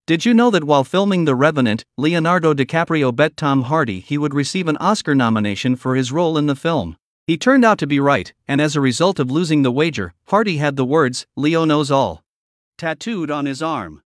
Did you know that while filming The Revenant, Leonardo DiCaprio bet Tom Hardy he would receive an Oscar nomination for his role in the film? He turned out to be right, and as a result of losing the wager, Hardy had the words, "Leo knows all," tattooed on his arm.